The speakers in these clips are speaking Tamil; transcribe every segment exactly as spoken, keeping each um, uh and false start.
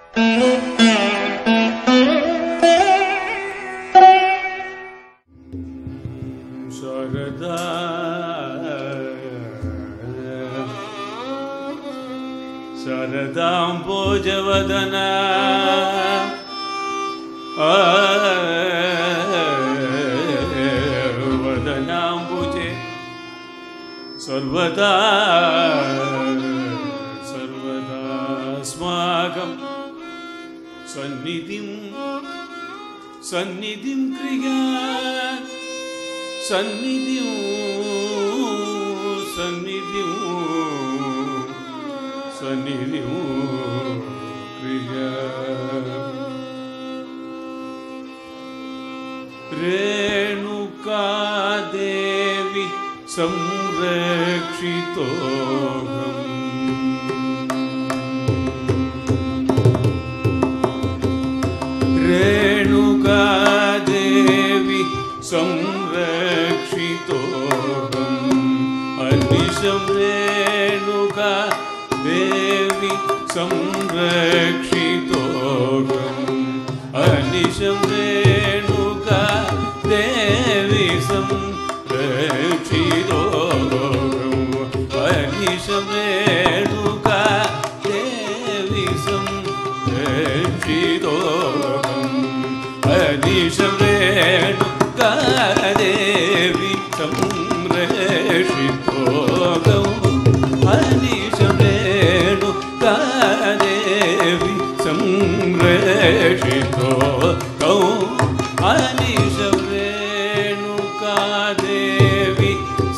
शारदाम्बोजवदना वदनाम्बुजे सर्वदा सर्वदा अस्माकं सन्निधिं सन्निधिं क्रियात् सन्निधिं सन्निधिं सन्निधिं क्रियात् रेणुका देवी संरक्षितोऽहम् रेणुका देवी संरक्षितोऽहम् अनिशं रेणुका देवी संरक्षितोऽहम् अनिशं रेणुका देवी संरक्षितोऽहम् अनिशं रेणुका देवी संरक्षितोऽहम् अनिशं रेणुका देवी संरक्षितोऽहम् अनिशं रेणुका देवी संरक्षितोऽहम् अनिशं रेणुका देवी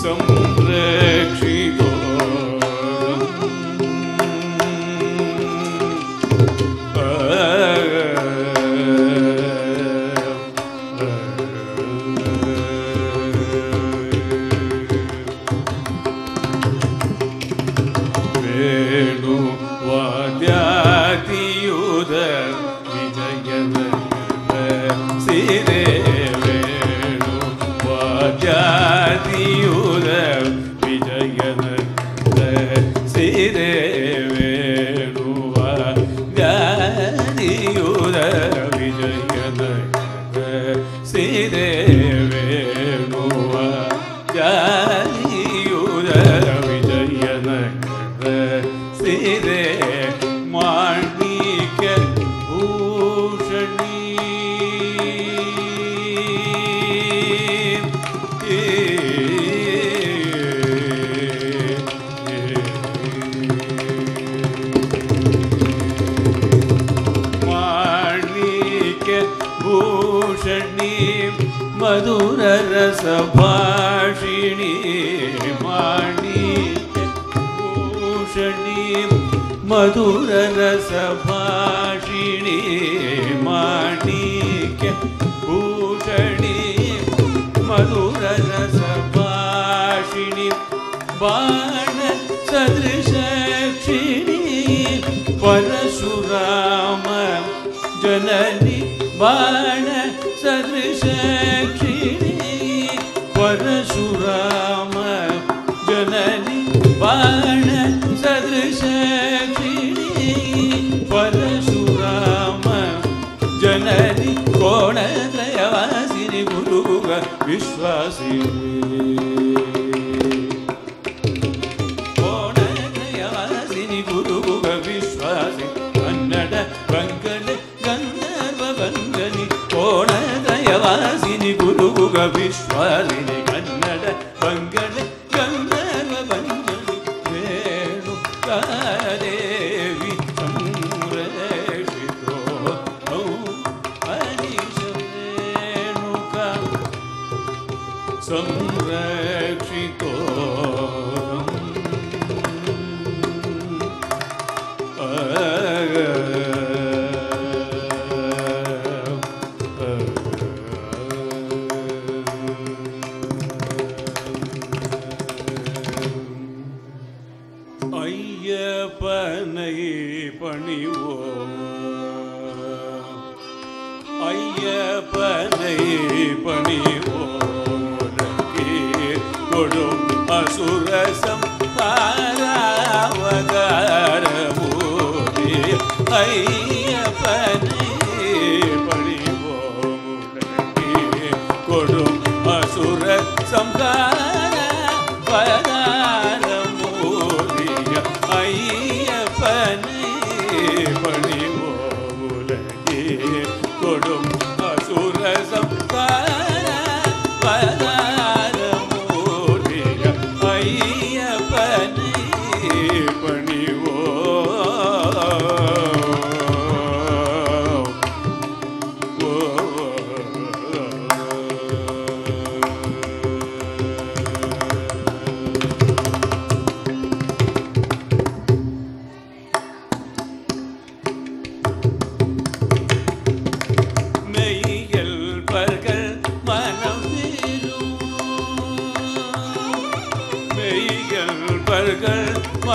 मधुररसभाषिणी माणिक्यभूषणी मधुररसभाषिणी माणिक्यभूषणी मधुररसभाषिणी बाणसदृशक्षिणी परशुराम जननी बाणसदृशक्षिणी परशुराम जननी बाणसदृशक्षिणी परशुराम जननी कोणत्रयवासिनी गुरुग विश्वासिनी कोणत्रयवासिनी गुरुग विश्वासिनी कन्नड बंगल गंधर्व बंगनी कोणत्रयवासिनी गुरुग विश्वासिनी कन्नड बंगल गंधर्व बंगनी रेणुका देवी संरक्षितो अय्यप्पनै पणिवो अय्यप्पनै पणिवो असुर संहारावतार मूर्ति अय्यप्पनै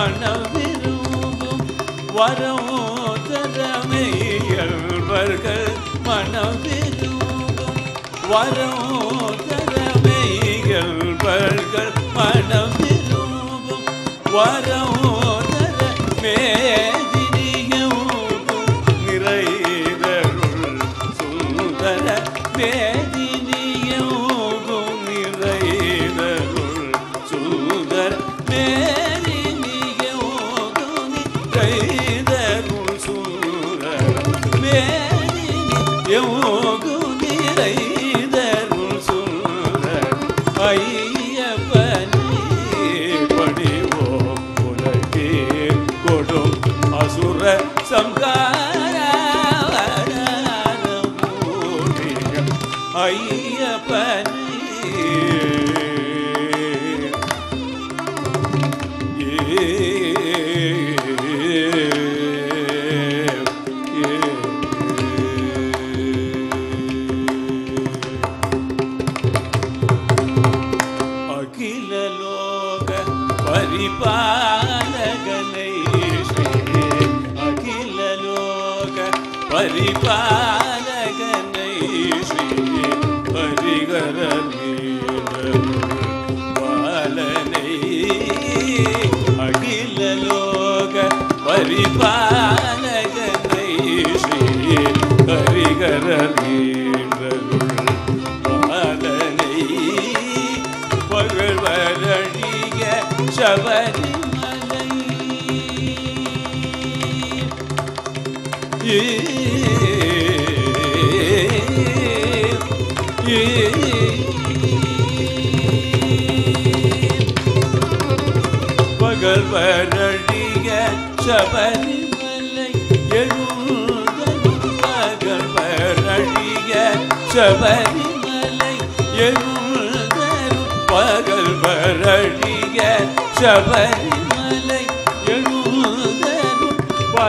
மனம் விரும்பும் வரம் தரமையல்வர்கள் மனம் விரும்பும் வரம் தரமையல்வர்கள் மனம் விரும்பும் வரம் தர மேதினியும் நிறைதருள் சுந்தர மேதினியும் நிறைதருள் சுந்தர மேதினியும் நிறைதருள் சுந்தர மேதினியும் நிறைதருள் சுந்தர ஐயப்பனே பணிவோம் உலகே கொடும் அசுர சம்ஹாரமூர்த்தியம் ஐயப்பனே அகில லோக பரிபாலகனை ஸ்ரீ அகில லோக பரிபாலகனை ஸ்ரீ ஹரிஹர பாலனை அகில லோக பரிபாலகனை ஸ்ரீ ஹரிஹர பாலனை பகவரணிய சபரிமலை ஏ ஏ பகவரணிய சபரிமலை எழுந்தருள் பகவரணிய சபரிமலை எழுந்தருள் பகல் வரணிய சபரிமலை எழுந்தருள்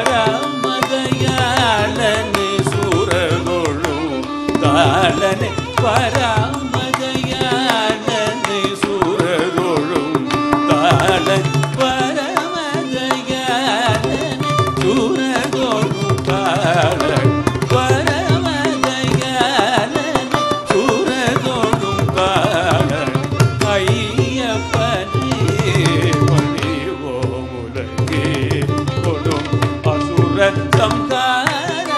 பராமதயாளனே சூரனொழும் தாளனே பராமதயாளனே சூரனொழும் தாளன் பரமதயாளனே சூரனொழும் தாளன் பரமதயாளனே சூரனொழும் தாளன் ஐயப்பனே பணிவோம் உலகே கொடும் அசுர சம்ஹார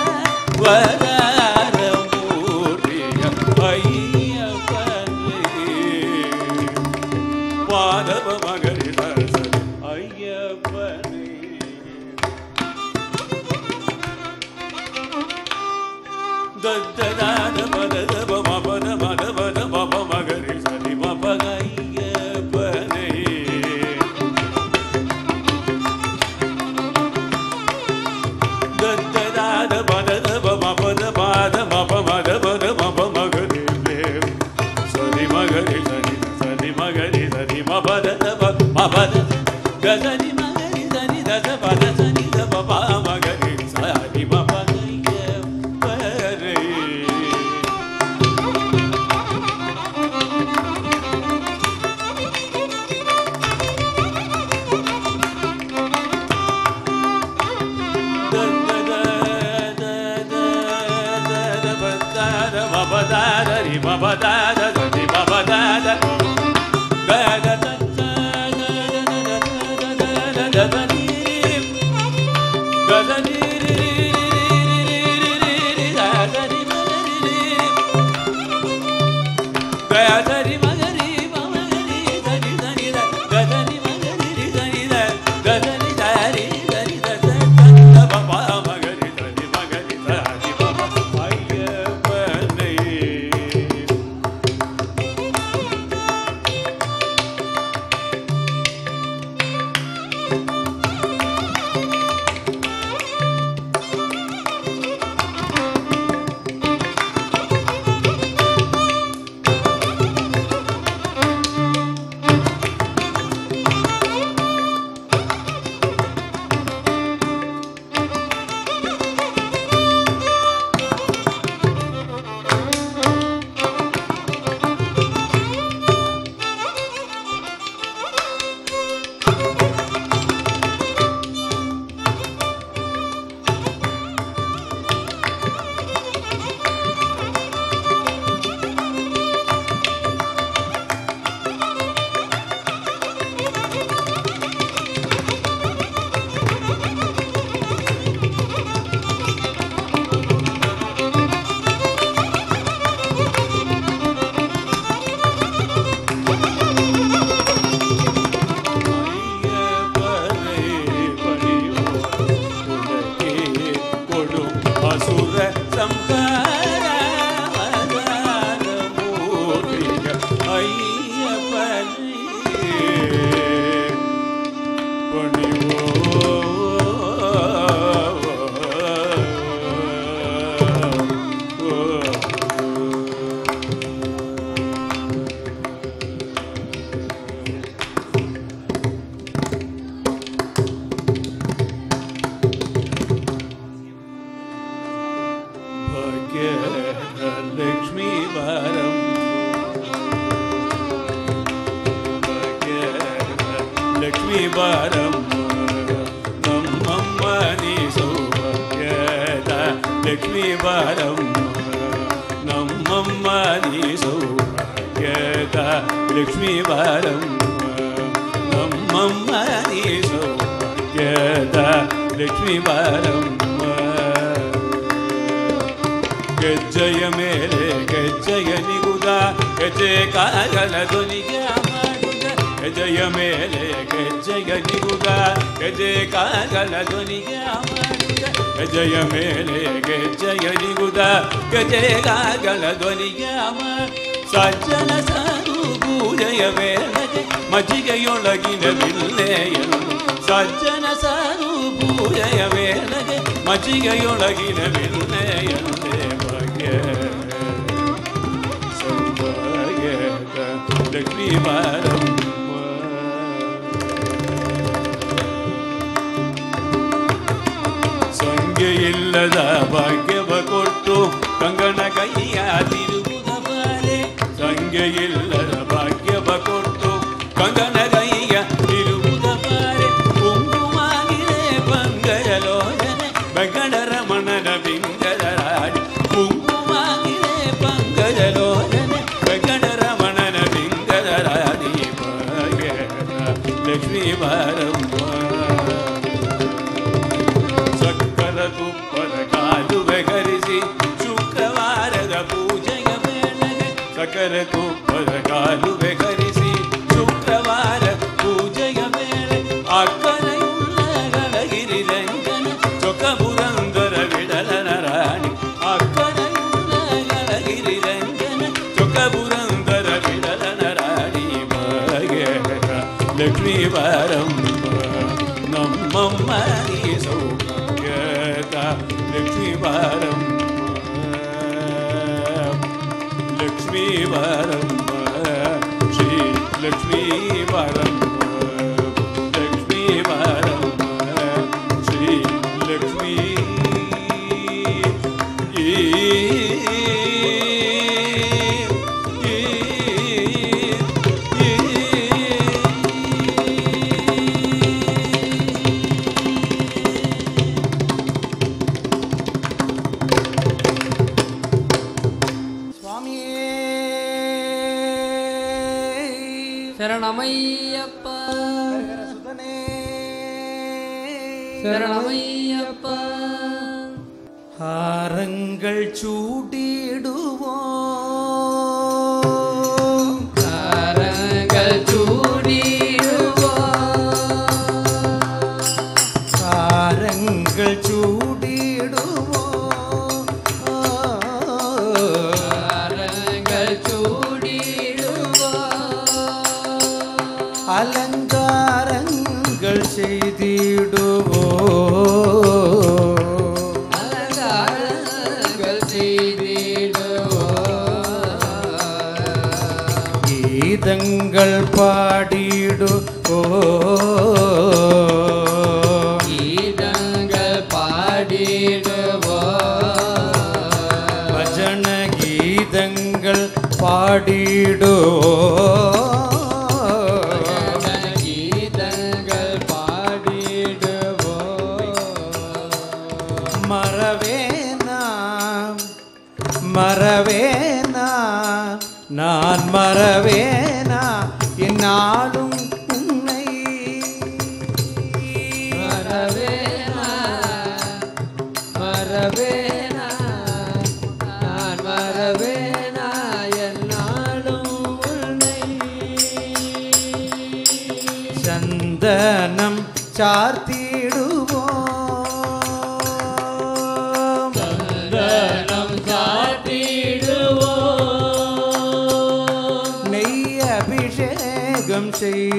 வராரமூர்த்தியம் ஐயப்பனே பாதவ மகரி தரிசன ஐயப்பனே தத்ததான மததப மபத மதபத மப மகரி சரி மபக ஐயப்பனே தத்ததான மததப மபத பாத மப மதபத மப மகரி சரி மகரி சரி சரி மகரி சரி மபத மபத கசரி மகரி சரி தத பத சரி தப பா மகரி சரி மப Mabadari, mabadari, mabadari, லக்ஷ்மி வரம் லக்ஷ்மி வரம் நம்மம்மா நீ சௌபாಗ್ಯದ லக்ஷ்மி வரம் நம்மம்மா நீ சௌபாಗ್ಯದ லக்ஷ்மி வரம் நம்மம்மா நீ சௌபாಗ್ಯದ லக்ஷ்மி வரம் ಗೆಜ್ಜೆಯ ಮೇಲೆ ಗೆಜ್ಜೆಯ ನಿಗುದ ಗೆಜ್ಜೆ ಕಾಗಲ ಧ್ವನಿಗೆ ಮಾಡುದ ಗೆಜ್ಜೆಯ ಮೇಲೆ ಗೆಜ್ಜೆಯ ನಿಗುದ ಗೆಜ್ಜೆ ಕಾಗಲ ಧ್ವನಿಗೆ ಮಾಡುದ ಗೆಜ್ಜೆಯ ಮೇಲೆ ಗೆಜ್ಜೆಯ ನಿಗುದ ಗೆಜ್ಜೆ ಕಾಗಲ ಧ್ವನಿಗೆ ಮಾಡ ಸಜ್ಜನ ಸಾಧು ಪೂಜೆಯ ವೇಳೆಗೆ ಮಜ್ಜಿಗೆಯೊಳಗಿನ ಬಿಲ್ಲೆಯನ್ನು ಸಜ್ಜನ ಸಾಧು ಪೂಜೆಯ ವೇಳೆಗೆ ಮಜ್ಜಿಗೆಯೊಳಗಿನ ಬಿಲ್ಲೆಯನ್ನು ಲಕ್ಷ್ಮೀ ವರಂ ಸಂಖ್ಯೆಯಿಲ್ಲದ ಭಾಗ್ಯವ ಕೊಟ್ಟು ಕಂಗಣ ಕೈಯ ತಿರುಗುದ ಬಾರೆ ಸಂಖ್ಯೆಯಿಲ್ಲದ ಭಾಗ್ಯವ ಕೊಟ್ಟು ಕಂಗಣ ಕೈಯ ತಿರುಗುದ ಬಾರೆ ಕುಂಕುಮಾಗಿದೆ ಬಂಗರಲೋಚನೆ ಬೆಂಗಡ ರಮಣನ ಬಿಂಗರ ರಾಡಿ ಕುಂಕುಮಾಗಿದೆ ಬಂಗರಲೋಚನೆ ಬೆಂಗಡ ರಮಣನ ಬಿಂಗರ ರಾಡಿ ಲಕ್ಷ್ಮೀ ವರಂ ಸಕ್ಕರ ತುಪ್ಪದ ಕಾಲುವೆ ಕರಿಸಿ ಶುಕ್ರವಾರದ ಪೂಜೆಯ ವೇಳೆಗೆ ಸಕ್ಕರ ತುಪ್ಪದ ಕಾಲುವೆ ಕರಿಸಿ ಶುಕ್ರವಾರ ಪೂಜೆಯ ವೇಳೆ ಅಕ್ಕನೆಯುಳ್ಳ ಗಳಗಿರಿ ರಂಜನ ಚೊಕ್ಕ ಪುರಂದರ ವಿಡಲನ ರಾಣಿ ಅಕ್ಕನೆಯುಳ್ಳ ಗಳಗಿರಿ ರಂಜನ ಚೊಕ್ಕ ಪುರಂದರ ವಿಡಲನ ರಾಣಿ ಭಾಗ್ಯದ ಲಕ್ಷ್ಮೀ ವರಂ ನಮ್ಮಮ್ಮ ನೀ ಸೌಭಾಗ್ಯದ ಲಕ್ಷ್ಮೀ ವರಂ ಲಕ್ಷ್ಮೀ ವರಂ ಶ್ರೀ ಲಕ್ಷ್ಮೀ ವರಂ ಲಕ್ಷ್ಮೀ ವರಂ ಶ್ರೀ ಲಕ್ಷ್ಮೀ சரணமையப்ப சரணமையப்ப ஹாரங்கள் சூடிடுவோம் ஹாரங்கள் சூடிடுவோம் ஹாரங்கள் சூடிடுவோம் ஹாரங்கள் சூடிடுவோம் அலங்காரங்கள் செய்திடுவோம் அலங்காரங்கள் செய்திடுவோம் கீதங்கள் பாடிடுவோம் கீதங்கள் பாடிடுவோம் பஜன கீதங்கள் பாடிடுவோம் கீதங்கள் பாடிடுவோம் மறவேனா மறவேனா நான் மறவேனா என்னாலும் உன்னை மறவேனா மறவேனா நான் மறவேனா என்னாலும் உன்னை சந்தனம் சார்த்திடுவோம் சந்தனம் சாத்திடுவோம் நெய் அபிஷேகம்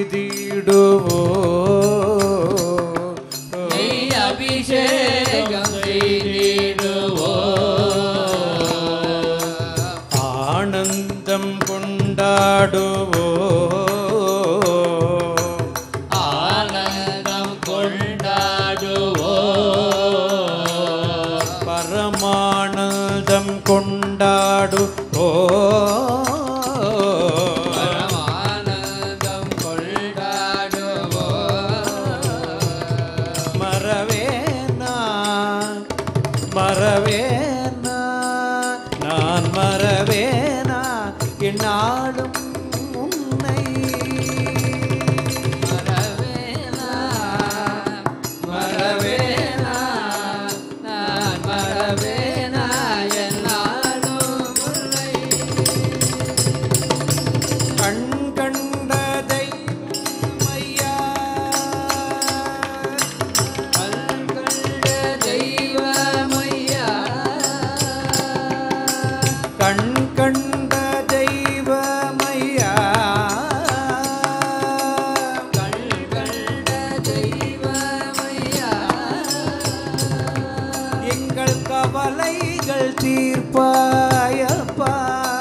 செய்திடுவோம் நெய் அபிஷேகம் செய்திடுவோம் ஆனந்தம் கொண்டாடுவோம் ஆனந்தம் கொண்டாடுவோம் பரமானந்தம் கொண்டாடு ஓ பரமானந்தம் கொண்டாடுவோ மறவேனா மறவேனா நான் மறவேனா என்னாலும் உன்னை மறவேனா மறவேனா நான் மறவேனா என்னாலும் உன்னை கண் கண்ட தெய்வமையா கண்கண்ட தெய்வமையா கண் கண்ட தெய்வமையா கண்கண்ட தெய்வமையா எங்கள் கவலைகள் தீர்ப்பாயப்பா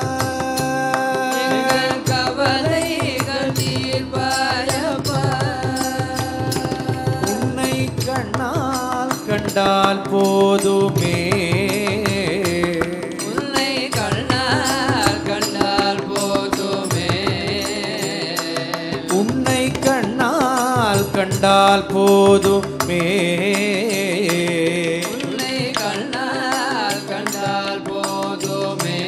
எங்கள் கவலைகள் தீர்ப்பாயப்பா உன்னை கண்ணால் கண்டால் போதுமே உன்னை கண்ணால் கண்டால் போதுமே உன்னை கண்ணால் கண்டால் போதுமே உன்னை கண்ணால் கண்டால் போதுமே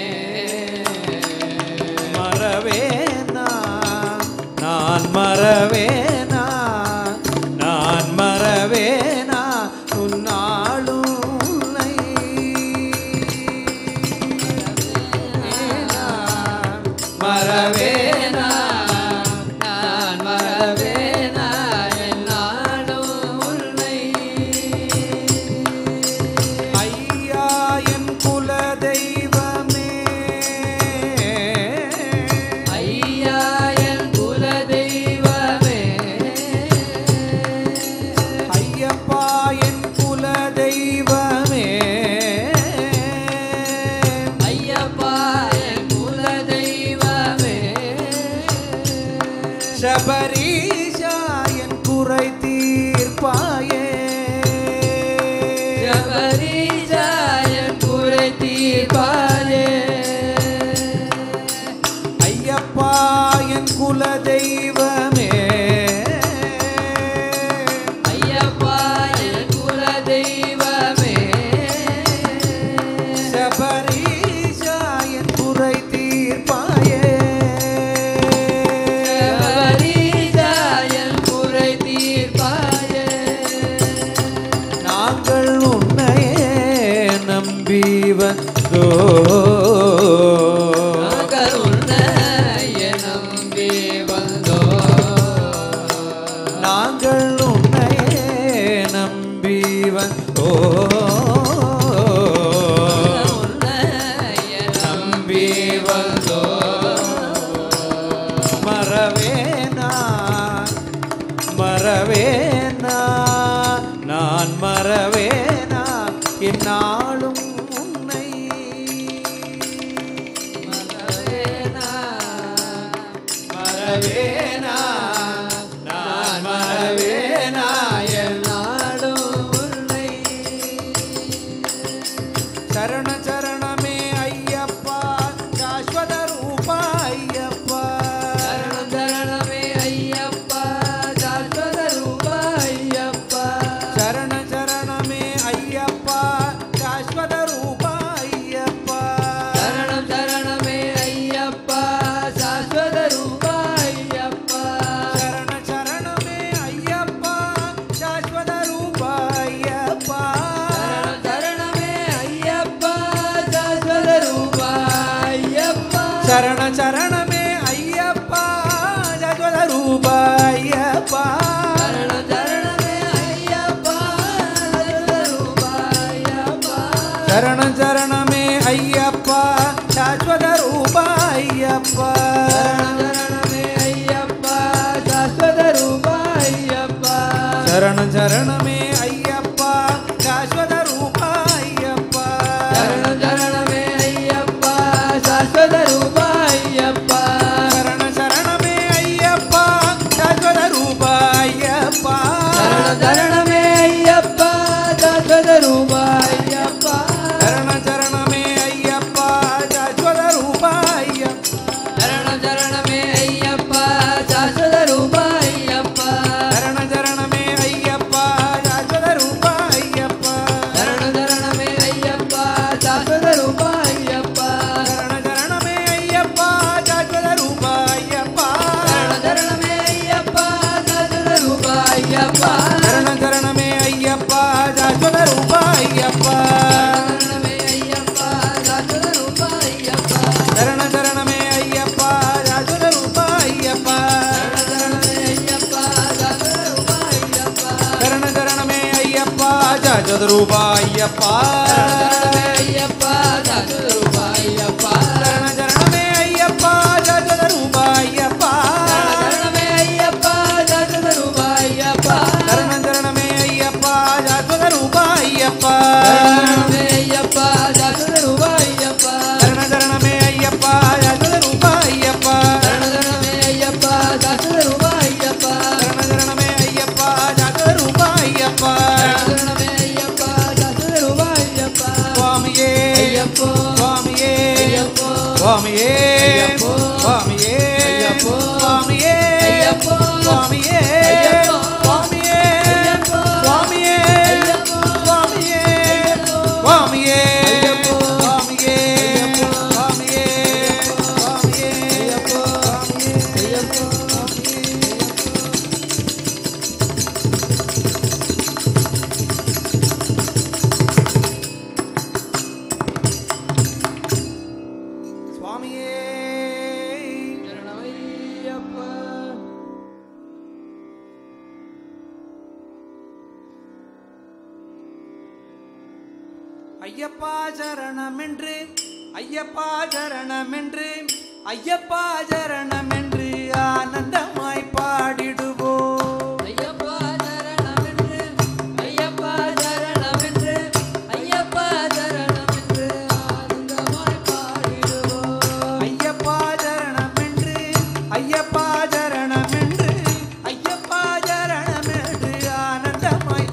மறவேனா நான் மறவேனா நான் மறவேனா உன்னாலும் உன்னை மறவேனா நான் மறவேனா என்னாலும் உன்னை ஐயா என் குல தெய்வமே ஐயா என் குல தெய்வமே ஐயப்பா என் குல தெய்வமே ஐயப்பா என் குல தெய்வமே சபரீஷா என் குறை தீர்ப்பாயே ஜபரீஷா என் குறை தீர்ப்பாயே ஐயப்பா என் குல தெய்வமே ஐயப்பா என் குல தெய்வமே சபரீஷா என் குறை தீர்ப்பாயே ஜபரீஷா என் குறை தீர்ப்பாயே நாங்கள் உன்னையே நம்பி வந்தோ நாங்கள் உன்னையே நம்பி வந்தோம். நாங்கள் உன்னையே நம்பி வந்தோ உன்னையே நம்பி வந்தோம். மறவேனா மறவேனா நான் மறவேனா என்னாலும் உன்னை மறவேனா மறவேனா நான் மறவேனா என்னாலும் உன்னை சரண சரணமே ஐயப்பா சாஸ்வத ரூபா ஐயப்பா சரணம் சரணமே ஐயப்பா சாஸ்வத ரூபா ஐயப்பா சரண சரணமே ஐயப்பா சாஸ்வத ரூபா ஐயப்பா சரணம் சரணமே ஐயப்பா சாஸ்வத ரூபா ஐயப்பா சரண சரணமே ஐயப்பா சாஸ்வத ரூபா ஐயப்பா சரணம் சரணமே ஐயப்பா சாஸ்வத ரூபா ஐயப்பா சரண சரணமே ஐயப்பா சாஸ்வத ரூபா ஐயப்பா சரணம் சரணமே ஐயப்பா சாஸ்வத ரூபா ஐயப்பா சரண சரணமே ஐயப்பா சாஸ்வத ரூபா ஐயப்பா சரணமே ஐயப்பா சாஸ்வத ரூபா ஐயப்பா சரண சரணமே ஐயப்பா சாஸ்வத ரூபா ஐயப்பா சரணம் சரணமே ஐயப்பா சாஸ்வத ரூபா ஐயப்பா சரண சரணமே ஐயப்பா சாஸ்வத ரூபா ஐயப்பா சரணம் சரணமே ஐயப்பா சாஸ்வத ரூபா ஐயப்பா சரண சரணமே ஐயப்பா ஐயப்பா ஐயப்பா சாஸ்வத ரூபா ஐயப்பா சரண சரணமே ஐயப்பா சாஸ்வத ரூபா ஐயப்பா சரணமே ஐயப்பா சாஸ்வத ரூபா ஐயப்பா சரண சரணமே ஐயப்பா சாஸ்வத ரூபா ஐயப்பா சரணமே ஐயப்பா சாஸ்வத ரூபா ஐயப்பா சரண சரணமே ஐயப்பா சாஸ்வத ரூபா ஐயப்பா சரணமே ஐயப்பா சாஸ்வத ரூபா ஐயப்பா சரண சரணமே ஐயப்பா சாஸ்வத ரூபா ஐயப்பா சரணமே ஐயப்பா சாஸ்வத ரூபா ஐயப்பா சுவாமியே ஐயப்போ சுவாமியே ஐயப்போ சுவாமியே ஐயப்போ சுவாமியே ஐயப்போ சுவாமியே ஐயப்போ சுவாமியே ஐயப்போ சுவாமியே ஐயப்போ சுவாமியே ஐயப்போ சுவாமியே ஐயப்போ சுவாமியே ஐயப்போ சுவாமியே ஐயப்போ சுவாமியே சுவாமியே ஐயப்போ சுவாமியே ஐயப்போ சுவாமியே சரணமையப்பா ஐயப்பா சரணமென்று ஐயப்பா சரணமென்று ஐயப்பா சரணமென்று ஆனந்தமாய் பாடிடுவோம் ஐயப்பா சரணமென்று ஐயப்பா சரணமென்று ஐயப்பா சரணமென்று ஆனந்தமாய் பாடிடுவோம் ஐயப்பா சரணமென்று ஐயப்பா சரணமென்று ஐயப்பா சரணமென்று ஆனந்தமாய்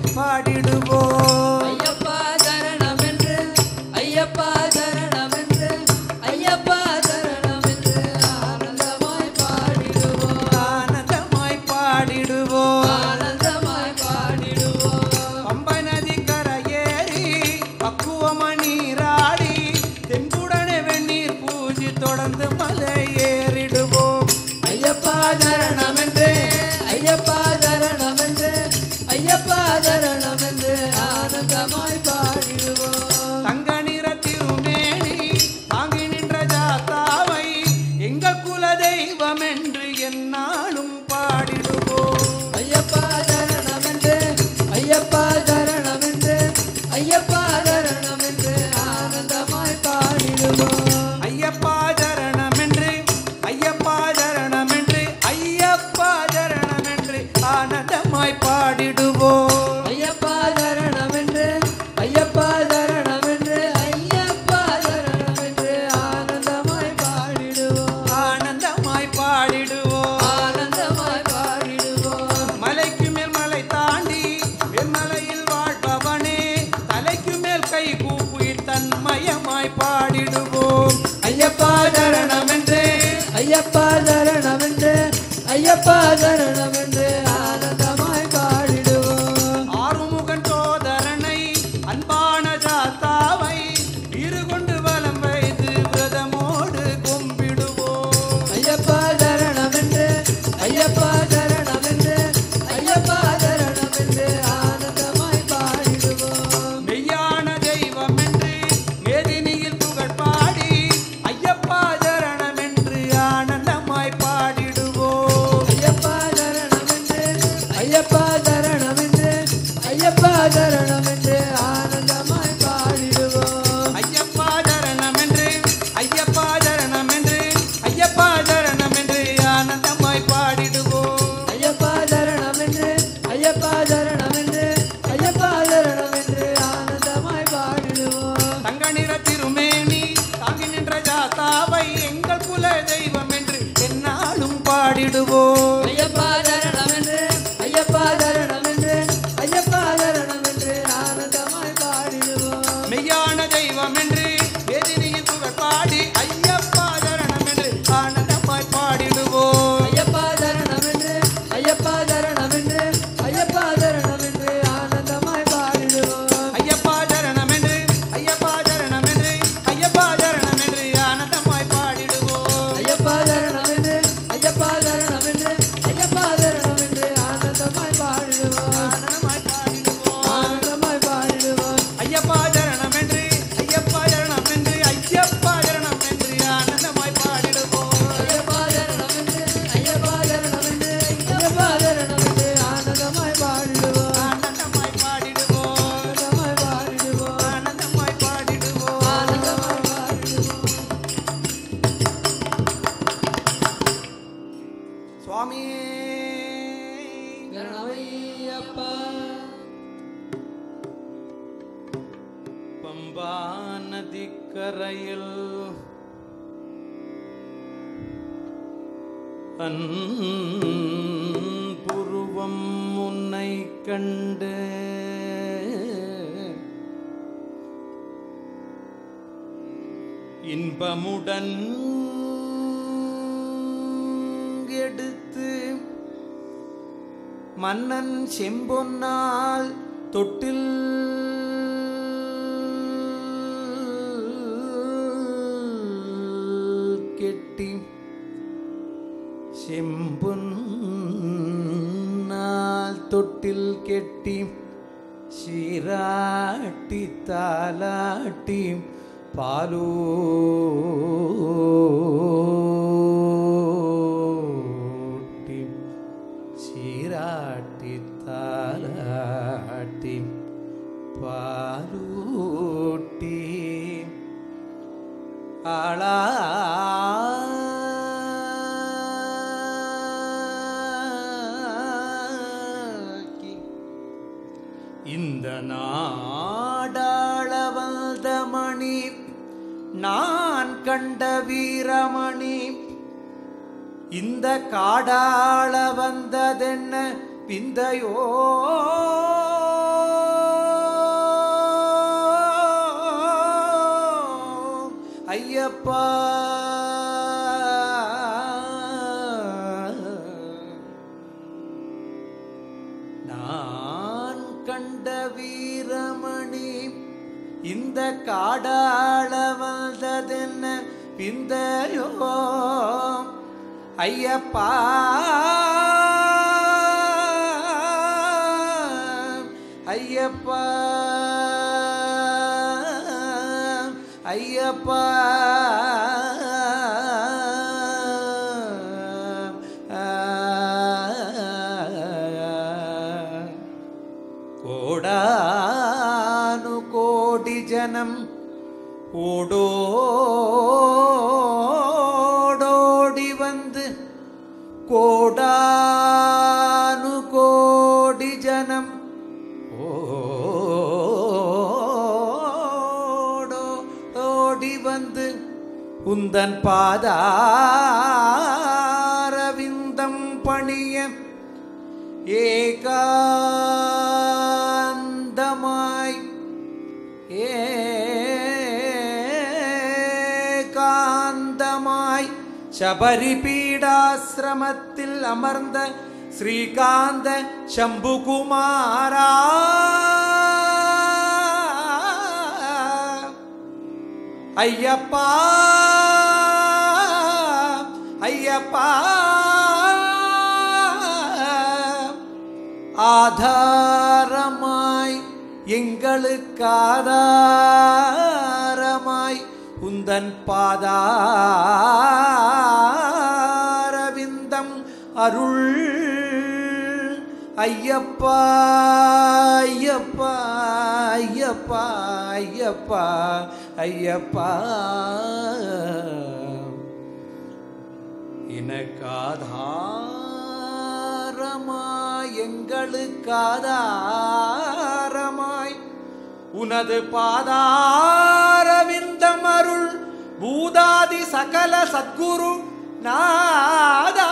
பாடிடுவோம் ஐயப்பா சரணமென்று ஐயப்பா சரணமென்று ஐயப்பா சரணமென்று ஆனந்தமாய் பாடிடுவோம் ஆனந்தமாய் பாடிடுவோம் ஆனந்தமாய் பாடிடுவோம் பம்பை நதி கரையேறி பக்குவம நீராடி தென்புடனே வெந்நீர் பூஜி தொடர்ந்து மலை ஏறிடுவோம் ஐயப்பா சரணமென்று ஐயப்பா சரணமென்று ஐயப்பா சரணமென்று ஆனந்தமாய் பாடிடுவோம் தங்க நிற திருமேனி தாங்கி நின்ற ஜாத்தாவை எங்கள் குல தெய்வம் என்று எந்நாளும் பாடிடுவோம் ஐயப்பா சரணமென்று ஐயப்பா சரணமென்று ஐயப்பா சரணமென்று ஆனந்தமாய் பாடிடுவோம் ஐயப்பா சரணமென்று ஐயப்பா சரணமென்று ஐயப்பா சரணமென்று ஆனந்தமாய் பாடிடுவோம் ஐயப்பா சரணமென்று ஐயப்பா சரணமென்று ஐயப்பா சரணமென்று ஆனந்தமாய் பாடிடுவோம் ஆனந்தமாய் பாடிடுவோம் ஆனந்தமாய் பாடிடுவோம் மலைக்கு மேல் மலை தாண்டி வெண்மலையில் வாழ்பவனே தலைக்கு மேல் கை கூப்பி தன்மயமாய் பாடிடுவோம் ஐயப்பா சரணமென்று ஐயப்பா சரணமென்று ஐயப்பா சரணமென்று ஆனந்தமாய் பாடிடுவோம் ஆறுமுகன் சோதரனை அன்பான ஜாத்தாவை வீறு கொண்டு வலம் வைத்து விரதமோடு கும்பிடுவோம் ஐயப்பா சரணமென்று ஐயப்பா சரணமென்று ஐயப்பா சரணமென்று ஆனந்தமாய் பாடிடுவோம் மெய்யான தெய்வம் என்று மேதினியில் புகழ் பாடி ஐயப்பா சரணம் என்று ஆனந்தமாய் பாடிடுவோம் ஐயப்பா சரணமென்று ஐயப்பா சரணமென்று ஐயப்பா சரணமென்று ஆனந்தமாய் பாடிடுவோம் ஐயப்பா சரணம் என்று ஐயப்பா சரணம் என்று ஐயப்பா சரணம் என்று ஆனந்தமாய் பாடிடுவோம் ஐயப்பா சரணமென்று ஐயப்பா சரணமென்று ஐயப்பா சரணமென்று ஆனந்தமாய் பாடிடுவோம் தங்க நிற திருமேனி தாங்கி நின்ற ஜாத்தாவை எங்கள் குல தெய்வம் என்று எந்நாளும் பாடிடுவோம் ஐயப்பா சரணமென்று ஐயப்பா சரணமென்று ஐயப்பா சரணமென்று ஆனந்தமாய் பாடிடுவோம் மெய்யான தெய்வம் என்று எதிரியில் புகழ் பாடி ஐயப்பா சரணம் என்று ஆனந்தமாய் பாடிடுவோம் ஐயப்பா சரணமென்று ஐயப்பா சரணமென்று ஐயப்பா சரணமென்று ஆனந்தமாய் பாடிடுவோம் ஐயப்பா சரணம் என்று ஐயப்பா சரணம் என்று ஐயப்பா சரணம் என்று ஆனந்தமாய் பாடிடுவோம் ஐயப்பா சரணமென்று ஐயப்பா சரணமென்று ஐயப்பா சரணமென்று ஆனந்தமாய் பாடிடுவோம் ஆனந்தமாய் பாடிடுவோம் ஆனந்தமாய் பாடிடுவோம் ஐயப்பா சரணம் என்று ஐயப்பா பம்பா நதிக்கரையில் அன்புருவம் உன்னை கண்டு இன்பமுடன் எடுத்து மன்னன் செம்பொன்னால் தொட்டில் கெட்டி செம்பொன்னால் தொட்டில் கெட்டி சீராட்டி தாலாட்டி பாலூட்டி சீராட்டி தாலாட்டி பாலூட்டி ஆளாக்கி இந்த நாடாள வந்த மணி நான் கண்ட வீரமணி இந்த காடாள வந்ததென்ன விந்தையோ ஐயப்பா நான் கண்ட வீரமணி இந்த காடாள வந்ததென்ன விந்தையோ ஐயப்பா ஐயப்பா ஐயப்பா கோடானு கோடி ஜனம் ஓடோடி வந்து கோடானு கோடி ஜனம் ஓடோடி வந்து உந்தன் பாதாரவிந்தம் பணிய ஏகாந்தமாய் ஏகாந்தமாய் சபரி பீடாசிரமத்தில் அமர்ந்த ஸ்ரீகாந்த சம்புகுமாரா ஐயப்பா ஐயப்பா ஆதாரமாய் எங்களுக்கு ஆதாரமாய் உந்தன் பாதாரவிந்தம் அருள் ஐயப்பா ஐயப்பா ஐயப்பா ஐயப்பா ஐயப்பா எனக்காதாரமாய் எங்களுக்காதாரமாய் உனது பாதாரவிந்தம் அருள் பூதாதி சகல சத்குரு நாதா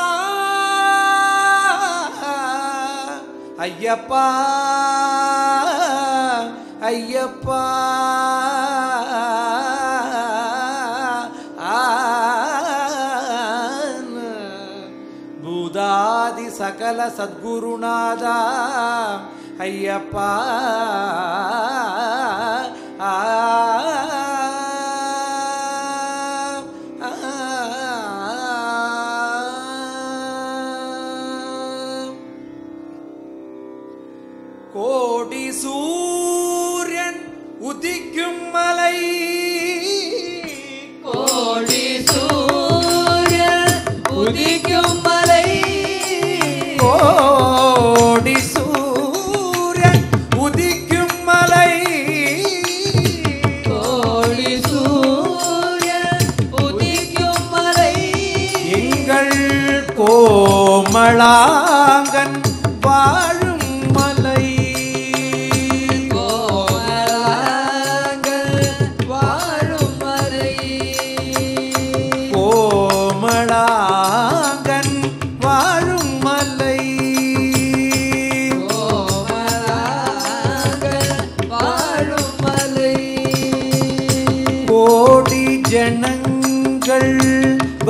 ஐயப்பா ஐயப்பா பூதாதி சகல சத்குருநாதா ஐயப்பா ஆ கோடி சூரியன் உதிக்கும் மலை கோடி சூரியன் உதிக்கும் மலை கோடி சூரியன் உதிக்கும் மலை கோடி சூரியன் உதிக்கும் மலை எங்கள் கோமளாங்கன் வாழும் மலை கோமளாங்கன்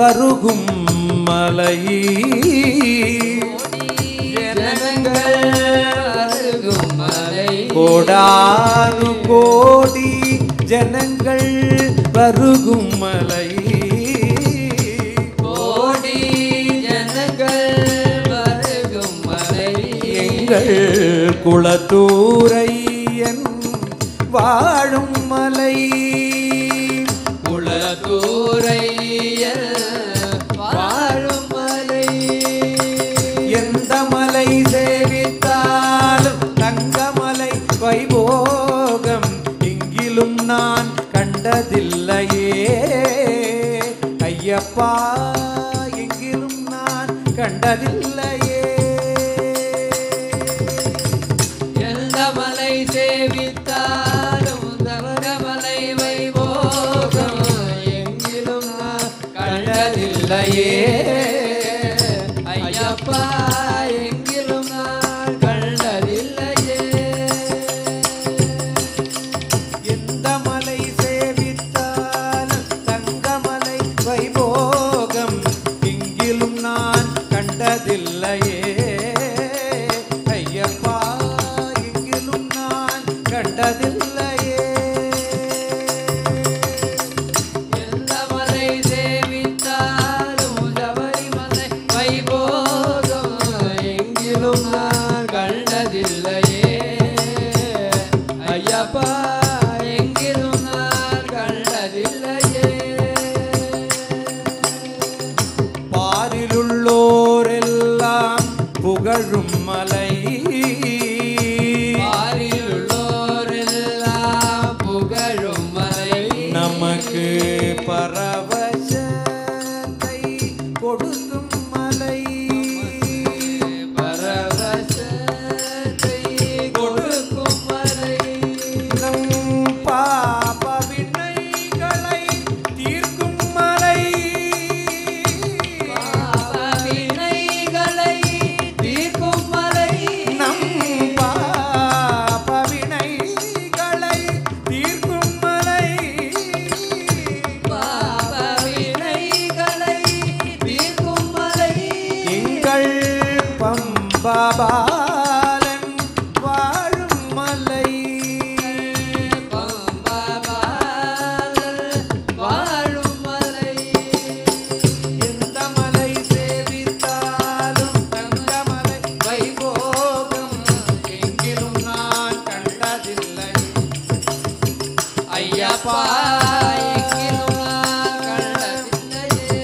வருகும் மலை ஜனங்கள் வருகும் மலை கோடானு கோடி ஜனங்கள் வருகும் மலை கோடி ஜனங்கள் வருகும் மலை எங்கள் குலத்தூரையன் வாழும் மலை குலத்தூரையன் வாழும் மலை எந்த மலை சேவித்தாலும் தங்கமலை வைபோகம் எங்கிலும் நான் கண்டதில்லையே ஐயப்பா எங்கிலும் நான் கண்டதில்லையே எந்த மலை சேவித்தாலும் தங்கமலை வைபோகம் எங்கிலும் நான் கண்டதில்லையே ஐயப்பா எங்கிலும் நான் கண்டதில்லையே எந்த மலை சேவித்தாலும் தங்கமலை வைபோகம் எங்கிலும் நான் கண்டதில்லையே ஐயப்பா எங்கிலும் நான் கண்டதில்லையே எந்த மலை சேவித்தாலும் சபரிமலை வைபோகம் எங்கிலும் நான் கண்டதில்லையே ஐயப்பா எங்கிலும் நான் கண்டதில்லையே பாரிலுள்ளோரெல்லாம் புகழும் மலை பாரிலுள்ளோரெல்லாம் புகழும் மலை நமக்கு பரவசத்தை கொடுக்கும் மலை பரவசத்தை கொடுக்கும் மலை நம் பாப வினைகளை தீர்க்கும் மலை பாவவினைகளை தீர்க்கும் மலை நம் பாப வினைகளை தீர்க்கும் மலை பாவவினைகளை தீர்க்கும் மலை எங்கள் பம்பாபாலன் வாழும் மலை பம்பாபாலன் வாழும் மலை எந்த மலை சேவித்தாலும் தங்கமலை வைபோகம் எங்கிலும் நான் கண்டதில்லை ஐயப்பா எங்கிலும் நான் கண்டதில்லையே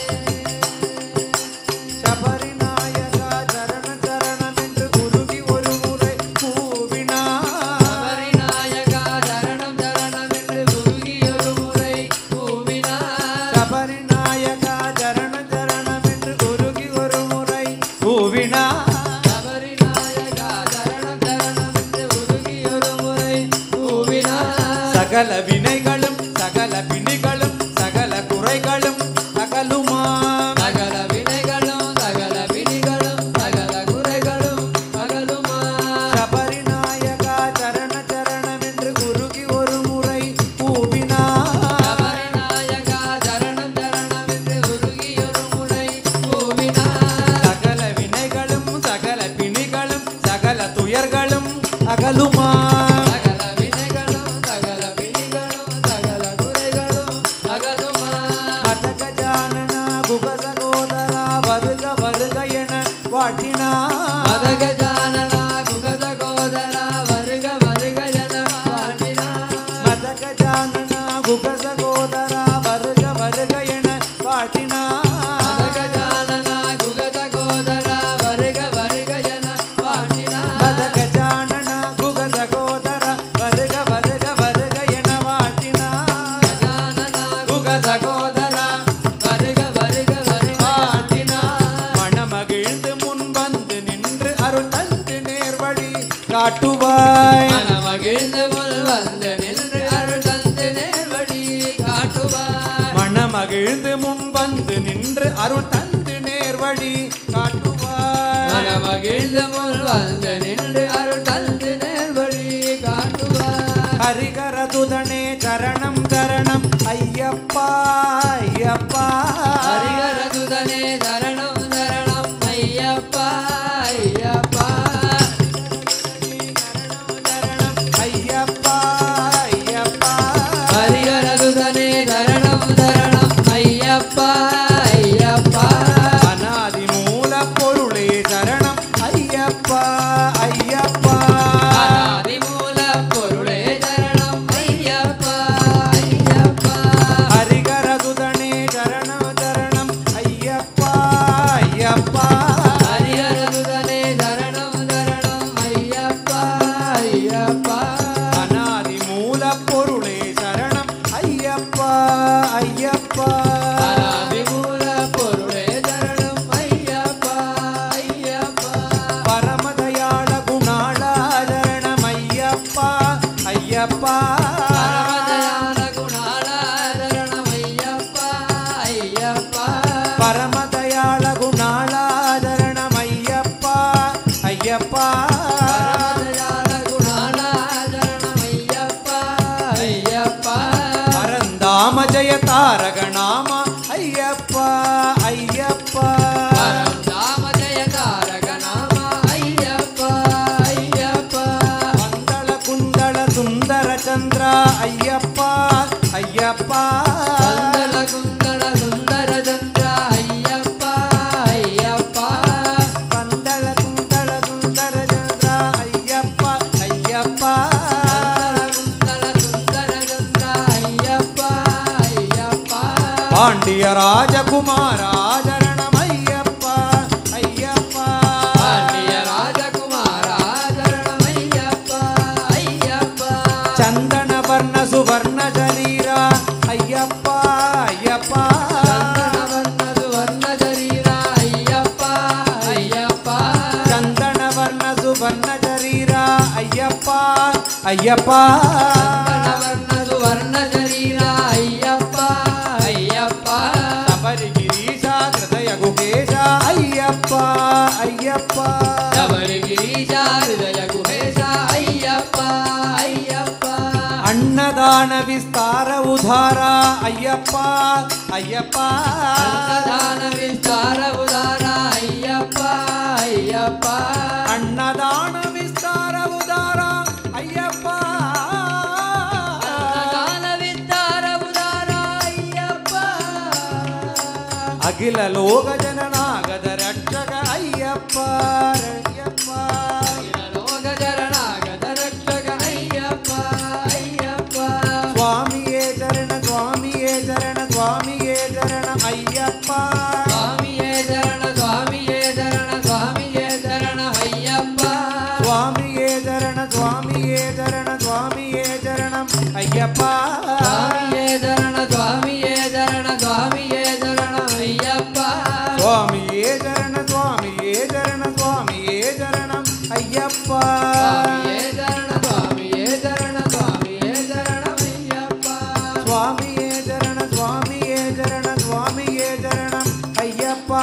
சபரிநாயகா சரண சரணம் என்று குருகி ஒரு முறை கூவினார் சபரிநாயகா சரணம் சரணம் என்று குருகியொரு முறை கூவினார் சபரிநாயகா சரண சரணம் என்று குருகி ஒரு முறை கூவினார் சபரிநாயகா சரணம் சரணம் என்று குருகியொரு முறை கூவினார் சகல வினைகளும் சகல பிணிகளும் சகல குறைகளும் அகலுமா சகல வினைகளும் சகல பிணிகளும் சகல குறைகளும் அகலுமா சபரிநாயகா சரண சரணம் என்று குருகி ஒரு முறை கூவினார் சபரிநாயகா சரணம் சரணம் என்று குருகியொரு முறை கூவினார் சகல வினைகளும் சகல பிணிகளும் சகல துயர்களும் அகலுமா சகல வினைகளும் சகல பிணிகளும் சகல குறைகளும் அகலுமா மதகஜானனா குகசகோதரா வருக வருக என வாட்டினார் மதகஜானனா குகசகோதரா வருக வருக என பாடினார் மதகஜானனா குகசகோதரா வருக வருக என வாட்டினார் மதகஜானனா குகசகோதரா வருக வருக என பாடினார் மதகஜானனா குகசகோதரா வருக வருக வருக என வாட்டினார் கஜானனா குகசகோதரா வருக வருக வருக பாடினார் மணமகிழ்ந்து முன் வந்து நின்று அருள் தந்து நேர்வழி காட்டுவாய் மனமகிழ்ந்து முன் வந்து நின்று அருள் தந்து நேர்வழி காட்டுவார் மணமகிழ்ந்து முன் வந்து நின்று அருள் தந்து நேர்வழி காட்டுவாய் மனமகிழ்ந்து முன் வந்து நின்று அருள் தந்து நேர்வழி காட்டுவார் ஹரிகரதுதனே சரணம் சரணம் ஐயப்பா ஐயப்பா ஹரிகரதுதனே சரணம் சரணம் ஐயப்பா ஐயப்பா ஐயப்பா ஐயப்பா ஹரிகரதுதனே சரணம் சரணம் ஐயப்பா ஐயப்பா அநாதி மூல பொருளே சரணம் ஐயப்பா ஐயப்பா அநாதி மூல பொருளே சரணம் ஐயப்பா ஐயப்பா ஹரிகரதுதனே சரணம் சரணம் ஐயப்பா ஐயப்பா ஹரிகரதுதனே சரணம் சரணம் ஐயப்பா ஐயப்பா அநாதி மூல பொருளே சரணம் ஐயப்பா ஐயப்பா அநாதி மூல பொருளே சரணம் ஐயப்பா ஐயப்பா பரமதயாள குணாளா சரணம் ஐயப்பா ஐயப்பா பரமதயாள குணாளா சரணம் ஐயப்பா ஐயப்பா பரமதயாள குணாளா சரணம் ஐயப்பா ஐயப்பா பரமதயாள குணாளா சரணம் ஐயப்பா ஐயப்பா பரந்தாம ஜெய தாரக நாம ஐயப்பா ஐயப்பா பரந்தாம ஜெய தாரக நாம ஐயப்பா ஐயப்பா மங்கள குண்டல சுந்தர சந்திர ஐயப்பா ஐயப்பா மங்கள குந்தள சுந்தர சந்திர ஐயப்பா ஐயப்பா மங்கள குண்டல சுந்தர சந்திர ஐயப்பா ஐயப்பா குந்தள சுந்தர சந்திர ஐயப்பா ஐயப்பா பாண்டிய ராஜகுமாரா சரணம் ஐயப்பா ஐயப்பா பாண்டிய ராஜகுமாரா சரணம் ஐயப்பா ஐயப்பா சந்தன வர்ண சுவர்ண சரீரா ஐயப்பா ஐயப்பா சந்தனவர்ண சுவர்ண சரீரா ஐயப்பா ஐயப்பா சந்தன வர்ண சுவர்ண சரீரா ஐயப்பா ஐயப்பா சந்தனவர்ண சுவர்ண சரீரா ஐயப்பா ஐயப்பா சபரிகிரீஷா ஹிருதய குகேஷா ஐயப்பா ஐயப்பா சபரிகிரீஷா ஹிருதய குஹேஷா ஐயப்பா ஐயப்பா அன்னதான விஸ்தார உதாரா ஐயப்பா ஐயப்பா அன்னதான விஸ்தார உதாரா ஐயப்பா ஐயப்பா அன்னதான விஸ்தார உதாரா ஐயப்பா அன்னதான விஸ்தார உதாரா ஐயப்பா அகில லோக ஜனநாகத ரட்சக ஐயப்பா ஐயப்பா லோக ஜரணாகத ரட்சக ஐயப்பா ஐயப்பா சுவாமியே சரண சுவாமியே சரண சுவாமியே சரண ஐயப்பா சுவாமியே சரண சுவாமியே சரண சுவாமியே சரண ஐயப்பா சுவாமியே சரண சுவாமியே சரண சுவாமியே சரணம் ஐயப்பா சுவாமியே சரண சுவாமியே சரண சுவாமியே சரண ஐயப்பா சுவாமியே சரண சுவாமியே சரண சுவாமியே சரணம் ஐயப்பா சுவாமியே சரண சுவாமியே சரண சுவாமியே சரண ஐயப்பா சுவாமியே சரண சுவாமியே சரண சுவாமியே சரணம் ஐயப்பா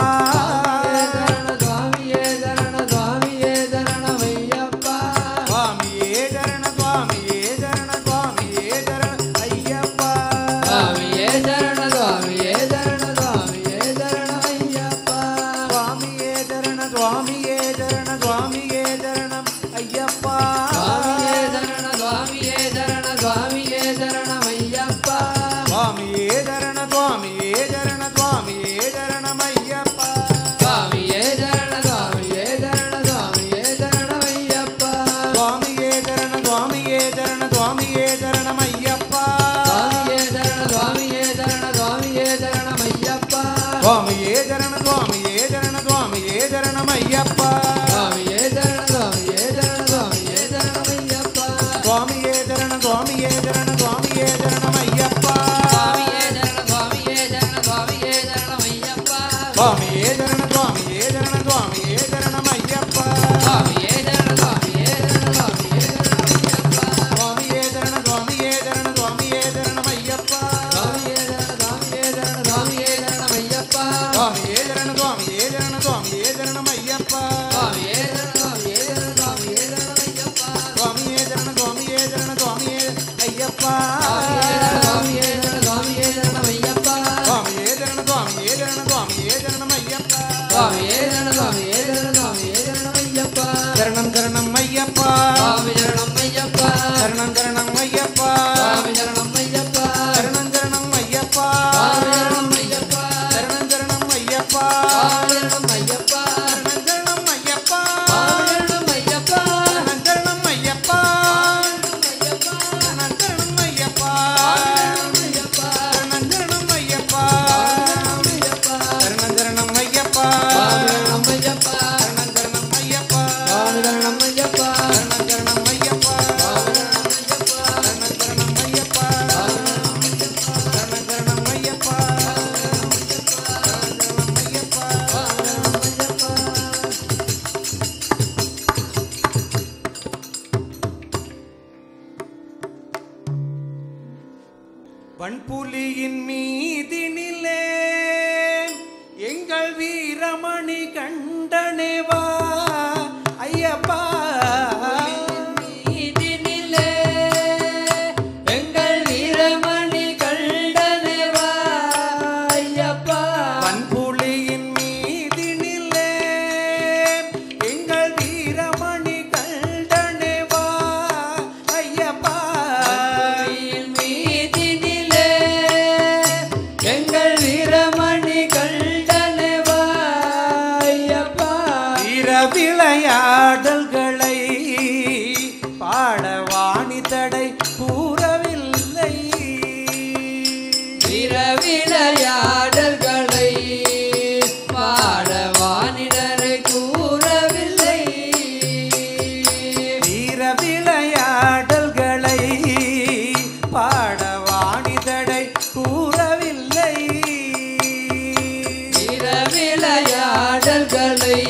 சரண சுவாமியே சரண சுவாமியே சரண ஐயப்பா சுவாமியே சரண சுவாமியே சரண சுவாமியே சரண ஐயப்பா சுவாமியே சரண சுவாமியே சரண சுவாமியே சரண ஐயப்பா சுவாமியே சரண சுவாமியே சரண சுவாமியே சரணம் ஐயப்பா சுவாமியே சரண சுவாமியே சரண சுவாமியே சரண ஐயப்பா சுவாமியே சரண சுவாமியே சரண சுவாமியே சரணம் ஐயப்பா சுவாமியே சரண சுவாமியே சரண சுவாமியே சரண ஐயப்பா சுவாமியே சரண சுவாமியே சரண சுவாமியே சரணம் ஐயப்பா சுவாமியே சரண சுவாமியே சரண சுவாமியே சரண ஐயப்பா சுவாமியே சரண சுவாமியே சரண சுவாமியே சரணம் ஐயப்பா சுவாமியே சரண சுவாமியே சரண சுவாமியே சரண ஐயப்பா சுவாமியே சரண சுவாமியே சரண சுவாமியே சரணம் ஐயப்பா சுவாமியே சரண சுவாமியே சரண சுவாமியே சரண ஐயப்பா சுவாமியே சரண சுவாமியே சரண சுவாமியே சரணம் ஐயப்பா சுவாமியே சரண சுவாமியே சரண சுவாமியே சரண ஐயப்பா சுவாமியே சரண சுவாமியே சரண சுவாமியே சரணம் ஐயப்பா சுவாமியே சரண சுவாமியே சரண சுவாமியே சரண ஐயப்பா சுவாமியே சரண சுவாமியே சரண சுவாமியே சரணம் ஐயப்பா சுவாமியே சரண சுவாமியே சரண சுவாமியே சரண ஐயப்பா சுவாமியே சரண சுவாமியே சரண சுவாமியே வன்புலியின் மீதினிலே எங்கள் வீரமணி கண்டனேவா ஐயப்பா மீதினிலே எங்கள் வீரமணி கண்டனேவா ஐயப்பா வன்புலியின் மீதினிலே எங்கள் வீரமணி கண்டனேவா ஐயப்பா மீதினிலே எங்கள் வீரமணி கண்டனேவா ஐயப்பா வீர விளையாடல்களை பாடவாணி தடை கூறவில்லை வீர விளையாடல்களை பாடவானிடரை கூறவில்லை வீர விளையாடல்களை பாடவாணி தடை கூறவில்லை வீர விளையாடல்களை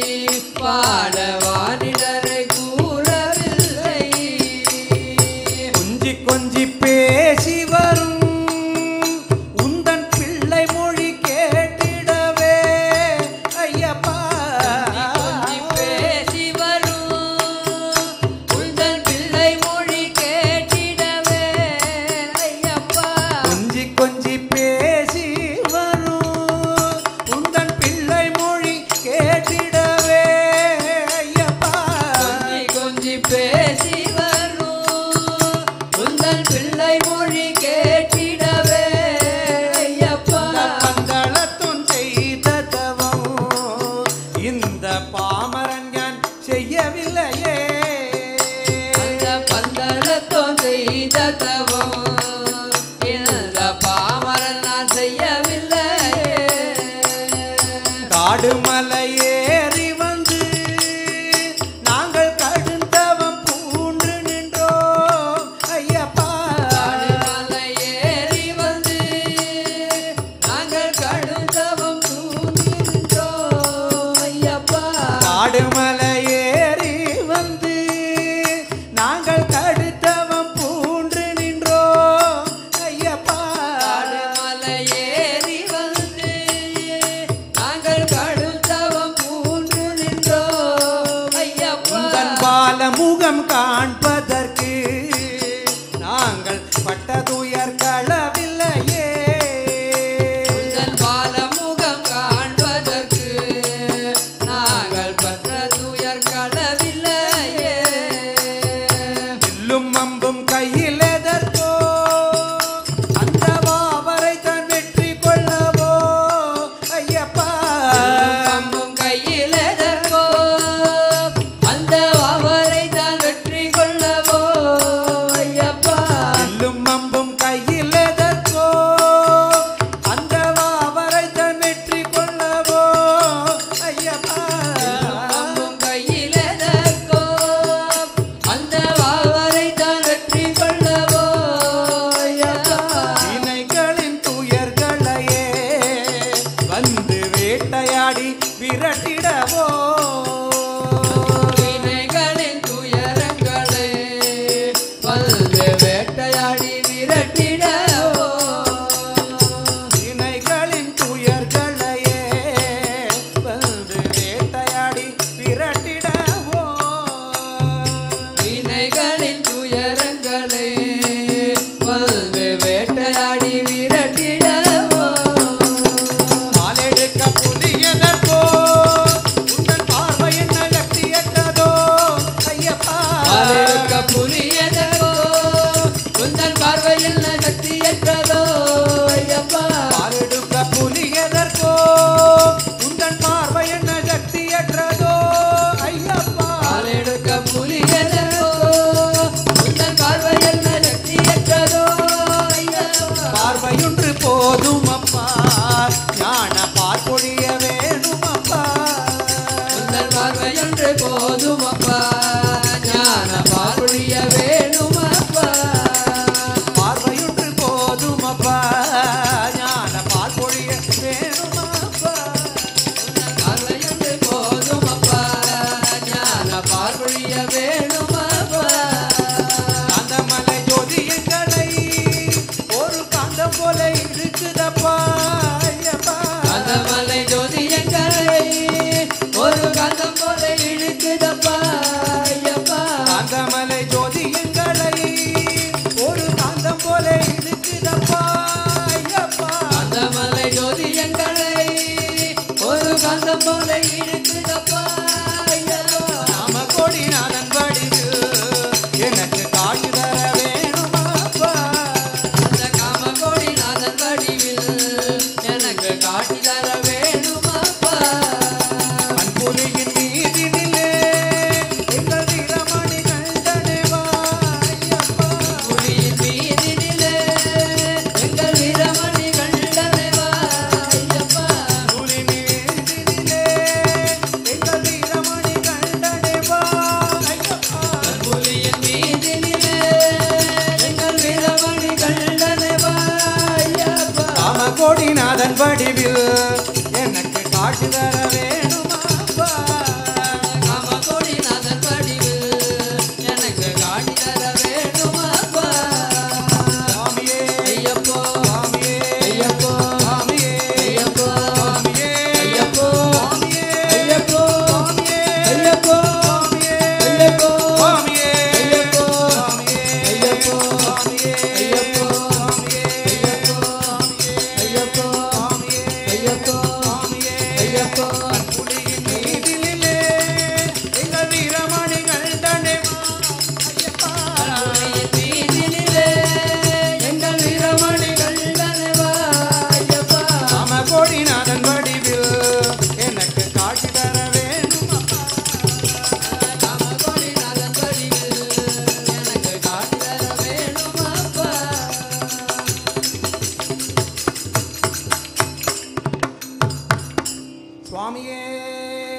பாடவானிடரை கூறவில்லை கொஞ்சி கொஞ்சி பேசி வரும் உந்தன் பிள்ளை மொழி கேட்டிடவே ஐயப்பா கொஞ்சி பேசி வரும் உந்தன் பிள்ளை மொழி கேட்டிடவே ஐயப்பா கொஞ்சி கொஞ்சி பேசி வரும் உந்தன் பிள்ளை மொழி கேட்டிடவே ஐயப்பா கொஞ்சி கொஞ்சி பேசி வரும் உந்தன் பிள்ளை மொழி கேட்டிடவே ஐயப்பா பந்தளத்தும் செய்த தவம் இந்த பாமரன் ஞான் செய்யவில்லையே அந்த பந்தளத்தோ செய்த தவம் இந்த பாமரன் நான் செய்யவில்லையே காடு மலை ஏறி வந்து நாங்கள் கடுந்தவம் பூண்டு நின்றோம் ஐயப்பா காடுமலை ஏறி வந்து நாங்கள் கடும் தவம் தூங்கின்றோம் ஐயப்பா காடு மலை ஏறி வந்து நாங்கள் கடுத்தவம் பூண்டு நின்றோம் ஐயப்பா காடுமலை ஏறி வந்து நாங்கள் கடும் தவம் பூண்டு நின்றோம் ஐயப்பா உந்தன் பால முகம் காண்பதற்கு நாங்கள் பட்டதுயர் களவில்லையே உந்தன் பாலமுகம் காண்பதற்கு நாங்கள் பற்ற துயர் களவில்லையே வில்லும் அம்பும் கையில் எதற்கோ அந்த வாவரை தன் வெற்றி கொள்ளவோ ஐயப்பா அம்பும் கையில் எதற்கோ அந்த அவரை தான் வெற்றி கொள்ளவோ ஐயப்பா வில்லும் அம்பும் கையில் எதற்கோ அந்த வாவரை தன் வெற்றி கொள்ளவோ ஐயப்பா அம்பும் கையில் எதற்கோ அந்த அவரை தான் வெற்றி கொள்ளவோ காமகோடிநாதன் வடிவில் எனக்கு காட்சி தர வேணுமாப்பா. காமகோடிநாதன் வடிவில் எனக்கு காட்சி தர வேணுமாப்பா. சுவாமியே ஐயப்போ சுவாமியே ஐயப்போ சுவாமியே ஐயப்போ சுவாமியே ஐயப்போ சுவாமியே ஐயப்போ சுவாமியே ஐயப்போ சுவாமியே ஐயப்போ சுவாமியே ஐயப்போ சுவாமியே ஐயப்போ சுவாமியே ஐயப்போ சுவாமியே ஐயப்போ சுவாமியே ஐயப்போ சுவாமியே ஐயப்போ புலியின் மீதினிலே எங்கள் வீரமணிகள் தண்டேவா ஐயப்பா. புலியின் மீதினிலே எங்கள் வீரமணிகள் தண்டேவா ஐயப்பா. காமகோடிநாதன் வடிவில் எனக்கு காட்சி தர வேணுமப்பா. காமகோடிநாதன் வடிவில் எனக்கு காட்சி தர வேணுமப்பா. சுவாமியே